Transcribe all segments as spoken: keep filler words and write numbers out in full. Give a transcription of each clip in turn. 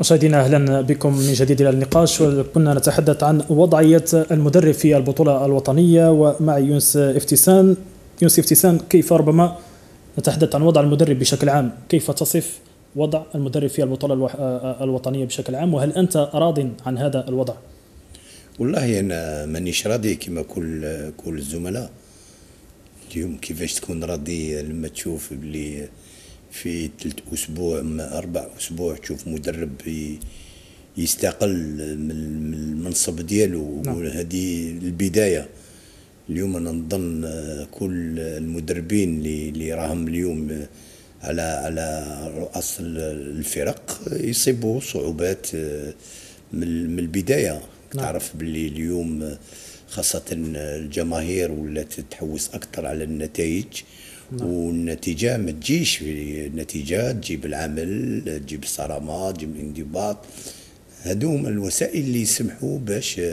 مشاهدينا اهلا بكم من جديد الى النقاش، وكنا نتحدث عن وضعيه المدرب في البطوله الوطنيه، ومع يونس افتيسان. يونس افتيسان، كيف ربما نتحدث عن وضع المدرب بشكل عام، كيف تصف وضع المدرب في البطوله الوطنيه بشكل عام، وهل انت راض عن هذا الوضع؟ والله انا مانيش راضي كما كل كل الزملاء. اليوم كيفاش تكون راضي لما تشوف بلي في ثلاث اسبوع اربع اسبوع تشوف مدرب يستقل من المنصب ديالو؟ نعم. وهذه البدايه. اليوم انا نظن كل المدربين اللي اللي راهم اليوم على على رؤوس الفرق يصيبوا صعوبات من البدايه. نعم. تعرف باللي اليوم خاصه الجماهير ولات تتحوس اكثر على النتائج. نعم. والنتيجه ما تجيش في النتيجه، تجيب العمل، تجيب الصرامه، تجيب الانضباط. هادو هما الوسائل اللي يسمحوا باش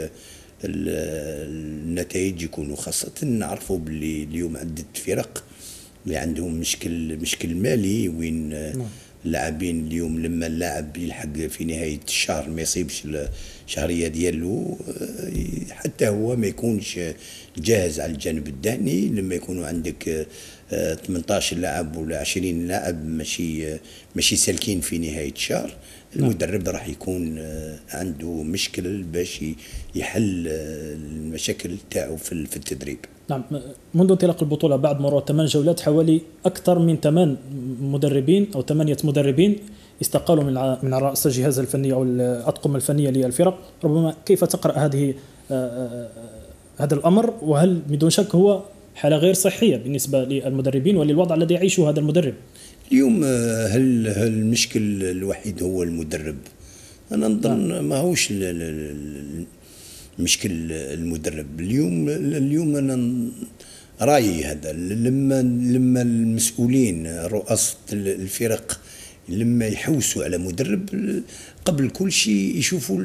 النتائج يكونوا، خاصه نعرفوا باللي اليوم عدة فرق اللي عندهم مشكل مشكل مالي، وين نعم. اللاعبين اليوم لما اللاعب يلحق في نهايه الشهر ما يصيبش الشهريه ديالو، حتى هو ما يكونش جاهز على الجانب الذهني. لما يكونوا عندك ثمانية عشر لاعب ولا عشرين لاعب ماشي ماشي سالكين في نهايه الشهر، المدرب راح يكون عنده مشكل باش يحل المشاكل تاعو في التدريب. نعم، منذ انطلاق البطولة بعد مرور ثمان جولات حوالي أكثر من ثمان مدربين أو ثمانية مدربين استقالوا من من رأس الجهاز الفني أو الأطقم الفنية للفرق. ربما كيف تقرأ هذه هذا الأمر، وهل بدون شك هو حالة غير صحية بالنسبة للمدربين وللوضع الذي يعيشه هذا المدرب؟ اليوم هل المشكل الوحيد هو المدرب؟ أنا نظن ما هوش مشكل المدرب. اليوم اليوم انا رايي هذا، لما لما المسؤولين رؤساء الفرق لما يحوسوا على مدرب، قبل كل شيء يشوفوا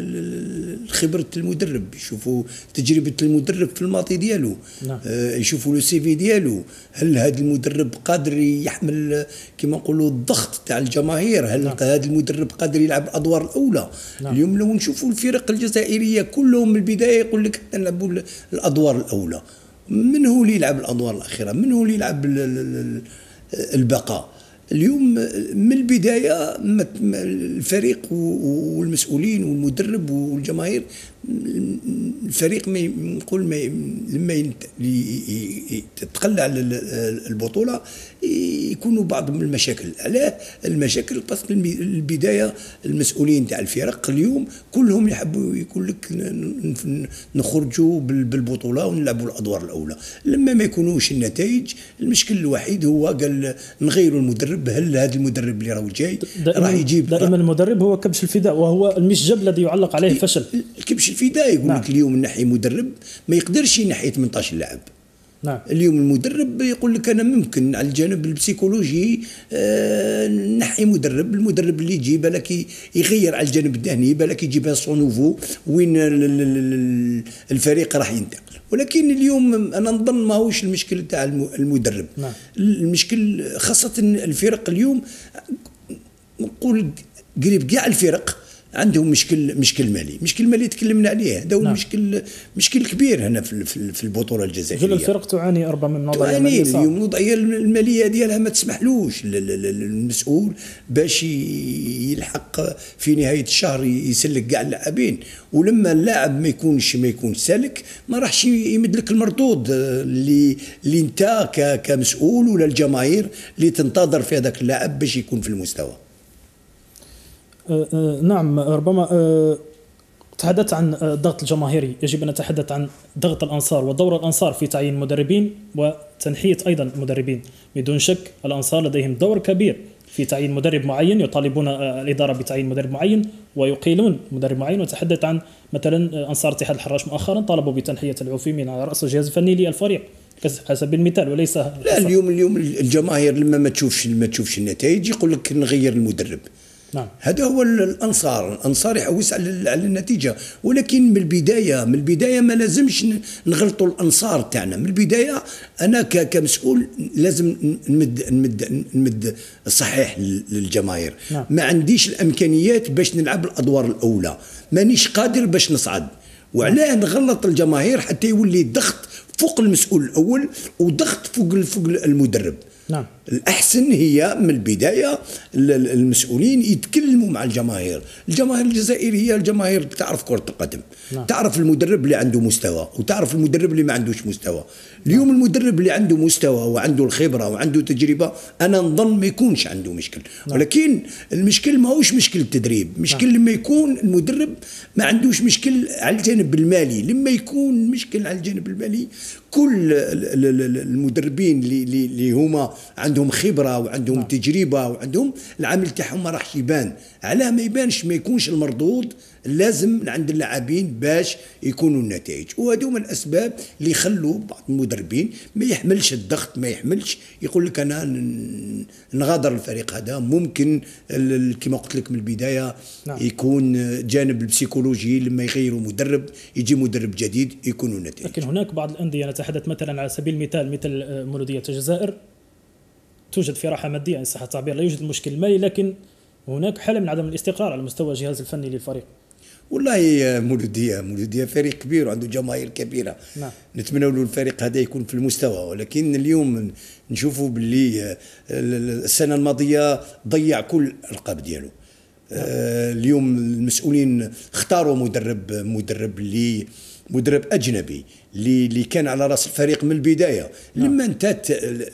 خبرة المدرب، يشوفوا تجربة المدرب في الماضي ديالو. نعم. يشوفوا لو سي في ديالو، هل هذا المدرب قادر يحمل كما نقولوا الضغط تاع الجماهير؟ هل نعم. هذا المدرب قادر يلعب الادوار الاولى؟ نعم. اليوم لو نشوفوا الفرق الجزائريه كلهم من البدايه يقول لك نلعبوا الادوار الاولى، من هو اللي يلعب الادوار الاخيره؟ من هو اللي يلعب البقاء؟ اليوم من البدايه الفريق والمسؤولين والمدرب والجماهير، الفريق ما نقول ما لما تتخلى على البطوله يكونوا بعض من المشاكل. علاه المشاكل؟ باسكو البدايه المسؤولين تاع الفرق اليوم كلهم يحبوا يقول لك نخرجوا بالبطوله ونلعبوا الادوار الاولى. لما ما يكونوش النتائج، المشكل الوحيد هو قال نغيروا المدرب. هل هذا المدرب اللي راهو جاي راح يجيب؟ دائما المدرب هو كبش الفداء، وهو المشجب الذي يعلق عليه الفشل. كبش الفداء يقول نعم. لك اليوم من ناحيه مدرب ما يقدرش ينحي ثمانية عشر لاعب. نعم. اليوم المدرب يقول لك انا ممكن على الجانب البسيكولوجي آه نحي مدرب، المدرب اللي يجي بالك يغير على الجانب الذهني، بالك يجيبها سون نوفو وين الفريق راح ينتقل. ولكن اليوم انا نظن ماهوش المشكل تاع المدرب. نعم. المشكل خاصه الفرق اليوم، نقول قريب كاع الفرق عندهم مشكل مشكل مالي، مشكل مالي تكلمنا عليه. هذا هو نعم. المشكل مشكل كبير هنا في في البطوله الجزائريه. كل الفرق تعاني ربما من وضعيه ماليه. اليوم الوضعيه الماليه ديالها ما تسمحلوش المسؤول باش يلحق في نهايه الشهر يسلك كاع اللاعبين. ولما اللاعب ما يكونش ما يكونش سالك، ما راحش يمد لك المردود اللي اللي انت كمسؤول ولا الجماهير اللي تنتظر في هذاك اللاعب باش يكون في المستوى. أه أه نعم، ربما أه تحدثت عن الضغط الجماهيري، يجب أن نتحدث عن ضغط الأنصار ودور الأنصار في تعيين مدربين وتنحية أيضا مدربين. بدون شك الأنصار لديهم دور كبير في تعيين مدرب معين، يطالبون الإدارة بتعيين مدرب معين ويقيلون مدرب معين. وتحدث عن مثلا أنصار اتحاد الحراش مؤخرا طالبوا بتنحية العثيمين على رأس الجهاز الفني للفريق على سبيل المثال، وليس لا. اليوم اليوم الجماهير لما ما تشوفش ما تشوفش النتائج يقول لك نغير المدرب. نعم. هذا هو الانصار، الانصار يحوس على على النتيجه، ولكن من البدايه من البدايه ما لازمش نغلطوا الانصار تاعنا. من البدايه انا كمسؤول لازم نمد نمد نمد الصحيح للجماهير. نعم. ما عنديش الامكانيات باش نلعب الادوار الاولى، مانيش قادر باش نصعد، وعلاه نغلط الجماهير حتى يولي ضغط فوق المسؤول الاول وضغط فوق فوق المدرب. نعم. الأحسن هي من البداية المسؤولين يتكلموا مع الجماهير. الجماهير الجزائرية الجماهير تعرف كرة القدم. نعم. تعرف المدرب اللي عنده مستوى وتعرف المدرب اللي ما عندوش مستوى. اليوم المدرب اللي عنده مستوى وعنده الخبرة وعنده تجربة أنا نظن ما يكونش عنده مشكل. نعم. ولكن المشكل ما هوش مشكل التدريب، مشكل نعم. لما يكون المدرب ما عندوش مشكل على الجانب المالي. لما يكون مشكل على الجانب المالي كل المدربين اللي اللي هما عندهم خبره وعندهم نعم. تجربه وعندهم العمل تاعهم ما راحش يبان. علاه ما يبانش؟ ما يكونش المردود لازم عند اللاعبين باش يكونوا النتائج. وهذو من الاسباب اللي يخلوا بعض المدربين ما يحملش الضغط، ما يحملش يقول لك انا نغادر الفريق هذا. ممكن كما قلت لك من البدايه نعم. يكون جانب البسيكولوجي لما يغيروا مدرب يجي مدرب جديد يكونوا النتائج. لكن هناك بعض الانديه، نتحدث مثلا على سبيل المثال مثل مولوديه الجزائر، توجد في راحه ماديه ان صح التعبير، لا يوجد مشكل مالي، لكن هناك حاله من عدم الاستقرار على مستوى الجهاز الفني للفريق. والله مولوديه مولوديه فريق كبير وعنده جماهير كبيره. نعم. نتمنى له الفريق هذا يكون في المستوى، ولكن اليوم نشوفوا باللي السنه الماضيه ضيع كل الالقاب ديالو. نعم. آه اليوم المسؤولين اختاروا مدرب مدرب اللي مدرب اجنبي اللي اللي كان على راس الفريق من البدايه. نعم. لما انتهت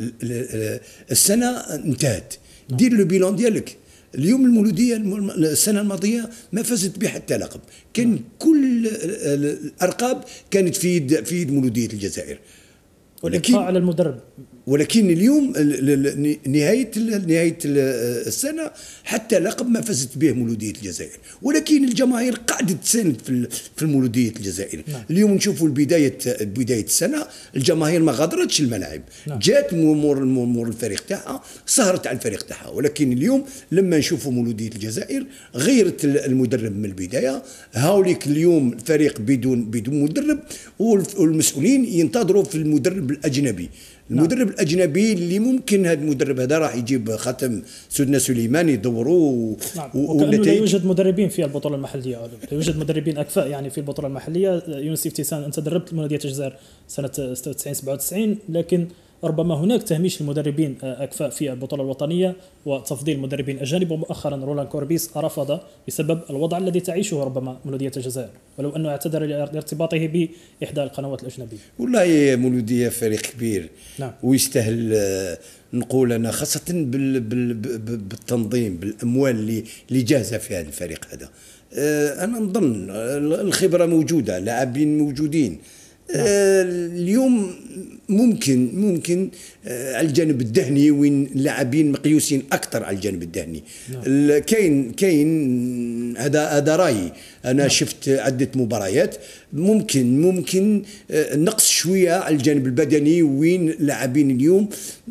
السنه انتهت. نعم. دير لو بيلون ديالك. اليوم المولوديه السنه الماضيه ما فازت به حتى لقب، كان نعم. كل الارقام كانت في يد في يد مولوديه الجزائر، ولكن على المدرب. ولكن اليوم نهايه نهايه السنه حتى لقب ما فازت به مولوديه الجزائر، ولكن الجماهير قاعده تساند في في المولوديه الجزائر. نعم. اليوم نشوفوا بدايه بدايه السنه الجماهير ما غادرتش الملاعب. نعم. جات مور مور الفريق تاعها، سهرت على الفريق تاعها، ولكن اليوم لما نشوفوا مولوديه الجزائر غيرت المدرب من البدايه. هاوليك اليوم الفريق بدون بدون مدرب، والمسؤولين ينتظروا في المدرب الاجنبي. المدرب نعم. الاجنبي اللي ممكن هذا المدرب هذا راح يجيب ختم سيدنا سليمان يدوروه. نعم. وكأنه لا يوجد مدربين في البطوله المحليه، لا يوجد مدربين اكفاء يعني في البطوله المحليه. يونس افتيسان انت دربت مولوديه الجزائر سنه ستة وتسعين سبعة وتسعين، لكن ربما هناك تهميش المدربين اكفاء في البطوله الوطنيه وتفضيل مدربين اجانب، ومؤخرا رولان كوربيس رفض بسبب الوضع الذي تعيشه ربما مولوديه الجزائر، ولو انه اعتذر لارتباطه باحدى القنوات الاجنبيه. والله مولوديه فريق كبير. نعم. ويستاهل نقول انا خاصه بال بال بالتنظيم بالاموال اللي اللي جاهزه في هذا الفريق هذا. انا نظن الخبره موجوده، لاعبين موجودين. نعم. اليوم ممكن ممكن على الجانب الذهني وين اللاعبين مقيوسين اكثر على الجانب الذهني. نعم. كاين كاين هذا هذا رايي انا. نعم. شفت عده مباريات، ممكن ممكن نقص شويه على الجانب البدني وين اللاعبين اليوم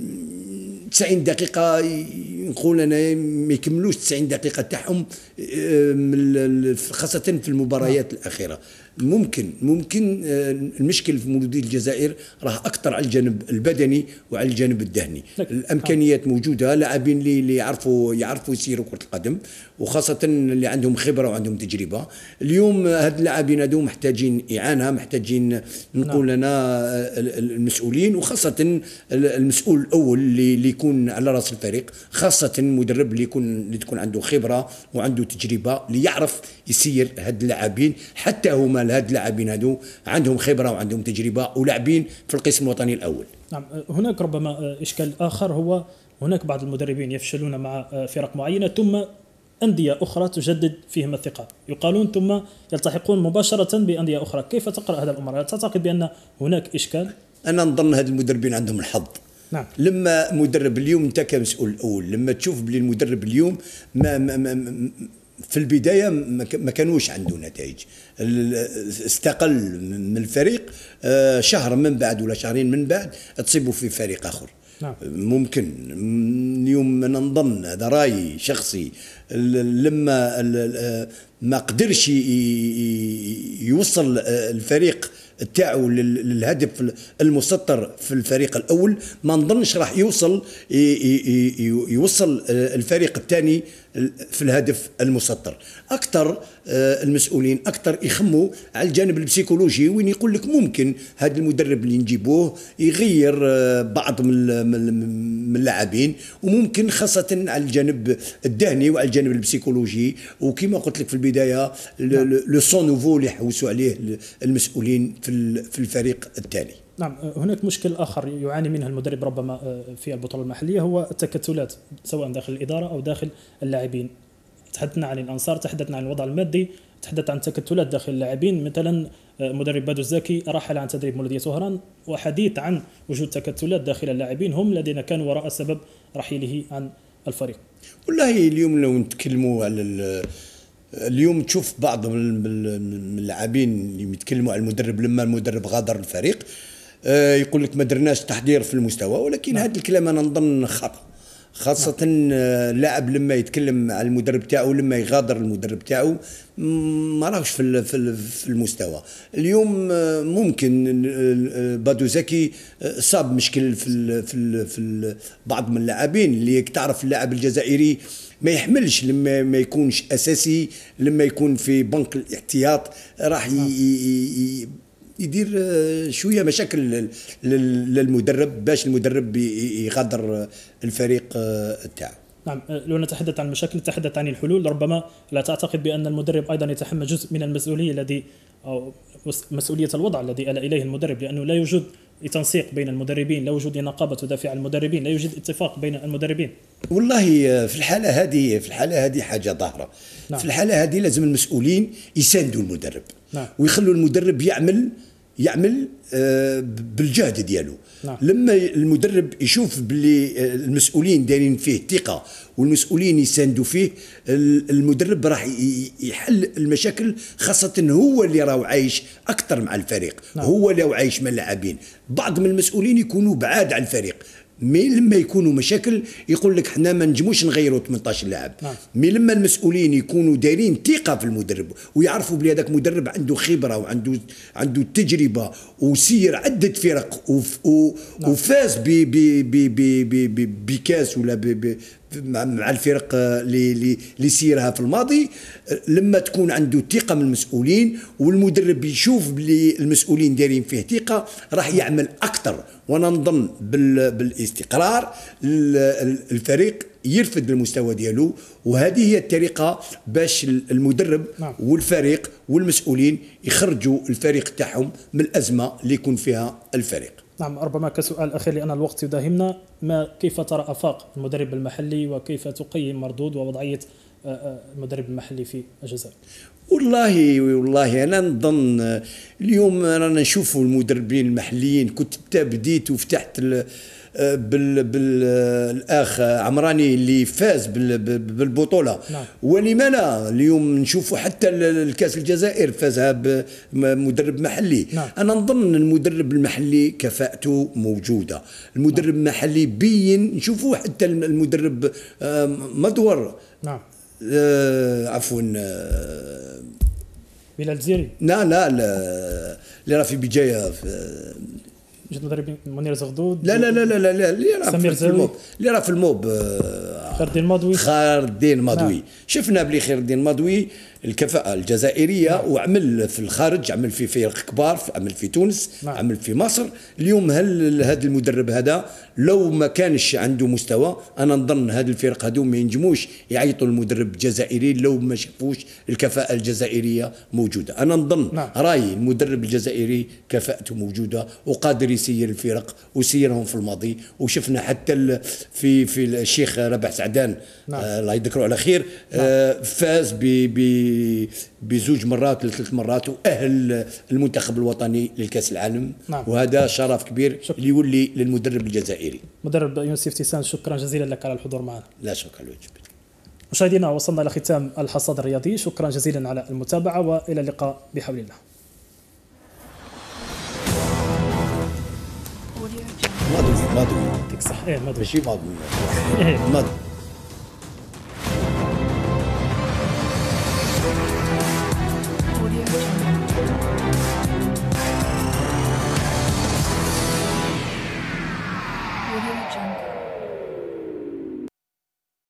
تسعين دقيقة نقول أنا ما يكملوش تسعين دقيقة تاعهم خاصة في المباريات الأخيرة. ممكن ممكن المشكل في مولودية الجزائر راه أكثر على الجانب البدني وعلى الجانب الذهني. الإمكانيات موجودة، لاعبين اللي اللي يعرفوا يعرفوا يسيروا كرة القدم، وخاصة اللي عندهم خبرة وعندهم تجربة. اليوم هاد اللاعبين هادو محتاجين إعانة، محتاجين نقول لنا المسؤولين، وخاصة المسؤول الأول اللي يكون على راس الفريق، خاصة المدرب اللي يكون اللي تكون عنده خبرة وعنده تجربة اللي يعرف يسير هاد اللاعبين. حتى هما هاد اللاعبين هادو عندهم خبرة وعندهم تجربة ولاعبين في القسم الوطني الأول. نعم. هناك ربما إشكال آخر، هو هناك بعض المدربين يفشلون مع فرق معينة ثم أندية أخرى تجدد فيهم الثقة، يقالون ثم يلتحقون مباشرة بأندية أخرى. كيف تقرأ هذا الأمر؟ هل تعتقد بأن هناك إشكال؟ أنا نظن هاد المدربين عندهم الحظ. نعم. لما مدرب اليوم انت كمسؤول الاول لما تشوف بلي المدرب اليوم ما, ما, ما في البدايه ما كانوش عنده نتائج، استقل من الفريق شهر من بعد ولا شهرين من بعد تصيبوا في فريق اخر. نعم. ممكن اليوم انا نظن، هذا رايي شخصي، لما ما قدرش يوصل الفريق تاعو للهدف المسطر في الفريق الاول، ما نظنش راح يوصل يوصل الفريق الثاني في الهدف المسطر. اكثر المسؤولين اكثر يخموا على الجانب البسيكولوجي، وين يقول لك ممكن هذا المدرب اللي نجيبوه يغير بعض من اللاعبين، وممكن خاصه على الجانب الذهني وعلى الجانب البسيكولوجي. وكما قلت لك في البدايه لو سون نوفو اللي حوسوا عليه المسؤولين في في الفريق الثاني. نعم، هناك مشكل آخر يعاني منه المدرب ربما في البطولة المحلية، هو التكتلات سواء داخل الإدارة أو داخل اللاعبين. تحدثنا عن الأنصار، تحدثنا عن الوضع المادي، تحدث عن التكتلات داخل اللاعبين. مثلا مدرب بادو الزاكي رحل عن تدريب مولودية طهران، وحديث عن وجود تكتلات داخل اللاعبين هم الذين كانوا وراء سبب رحيله عن الفريق. والله اليوم لو نتكلموا على اليوم تشوف بعض من اللاعبين اللي يتكلموا على المدرب لما المدرب غادر الفريق يقول لك ما درناش تحضير في المستوى، ولكن هذا الكلام انا نظن خطأ، خاصة اللاعب لما يتكلم على المدرب تاعو لما يغادر المدرب تاعو ما راهوش في في المستوى. اليوم ممكن بادو زكي صاب مشكل في في في بعض من اللاعبين اللي تعرف اللاعب الجزائري ما يحملش لما ما يكونش اساسي، لما يكون في بنك الاحتياط راح يدير شويه مشاكل للمدرب باش المدرب يغادر الفريق تاعه. نعم، لو نتحدث عن المشاكل نتحدث عن الحلول. ربما لا تعتقد بأن المدرب أيضا يتحمل جزء من المسؤولية الذي أو مسؤولية الوضع الذي آل إليه المدرب، لأنه لا يوجد تنسيق بين المدربين، لا وجود نقابة تدافع عن المدربين، لا يوجد اتفاق بين المدربين. والله في الحالة هذه في الحالة هذه حاجة ظاهرة. نعم. في الحالة هذه لازم المسؤولين يساندوا المدرب. نعم. ويخلوا المدرب يعمل يعمل بالجهد ديالو. نعم. لما المدرب يشوف باللي المسؤولين دايرين فيه ثقة والمسؤولين يساندوا فيه، المدرب راح يحل المشاكل، خاصة هو اللي راهو عايش أكثر مع الفريق. نعم. هو اللي راهو عايش مع اللاعبين. بعض من المسؤولين يكونوا بعاد عن الفريق، مي لما يكونوا مشاكل يقول لك حنا ما نجموش نغيروا ثمنطاش لاعب. نعم. مي لما المسؤولين يكونوا دايرين ثقه في المدرب ويعرفوا بلي هذاك مدرب عنده خبره وعنده عنده تجربه وسير عده فرق نعم. وفاز بكاس ولا ب ب مع الفرق اللي اللي سيرها في الماضي، لما تكون عنده ثقه من المسؤولين والمدرب يشوف بلي المسؤولين دايرين فيه ثقه راح يعمل اكثر. وانا نظن بالاستقرار الفريق يرفد المستوى ديالو، وهذه هي الطريقه باش المدرب نعم. والفريق والمسؤولين يخرجوا الفريق تاعهم من الازمه اللي يكون فيها الفريق. نعم، ربما كسؤال أخير لأن الوقت يداهمنا، ما كيف ترى آفاق المدرب المحلي وكيف تقيم مردود ووضعية المدرب المحلي في الجزائر؟ والله والله أنا نظن اليوم رانا نشوفوا المدربين المحليين. كنت بديت وفتحت بال بالاخ عمراني اللي فاز بالبطوله. نعم. ولما لا اليوم نشوفوا حتى الكاس الجزائر فازها بمدرب محلي. نعم. انا نظن المدرب المحلي كفاءته موجوده، المدرب نعم. المحلي بين نشوفوا حتى المدرب مدور. نعم. آه عفوا آه بلال الجزيري. لا لا لا اللي راه في بدايه جد مدرب منير زغدود. لا لا لا لا لا اللي راه في الموب اللي راه في الموب خير الدين الماضوي. خير الدين الماضوي. نعم. شفنا بلي خير الدين الماضوي الكفاءة الجزائرية. نعم. وعمل في الخارج، عمل في فرق كبار، عمل في تونس. نعم. عمل في مصر. اليوم هل هذا المدرب هذا لو ما كانش عنده مستوى، انا نظن هذه الفرق هذو ما ينجموش يعيطوا المدرب الجزائري لو ما شافوش الكفاءة الجزائرية موجودة. انا نظن. نعم. رايي المدرب الجزائري كفاءته موجودة وقادر يسير الفرق وسيرهم في الماضي، وشفنا حتى في في الشيخ ربح سعدان. نعم. آه الله يذكره على خير. نعم. آه فاز ب ب بزوج مرات لثلاث مرات واهل المنتخب الوطني للكاس العالم. نعم. وهذا شرف كبير اللي يولي للمدرب الجزائري. مدرب يوسف تيسان، شكرا جزيلا لك على الحضور معنا. لا شكرا لوجهك. مشاهدينا، وصلنا الى ختام الحصاد الرياضي، شكرا جزيلا على المتابعه والى اللقاء بحول الله. ماضي ماضي ايه مضبوط. ماشي مضمون إيه. مضمون. Audio Jungle.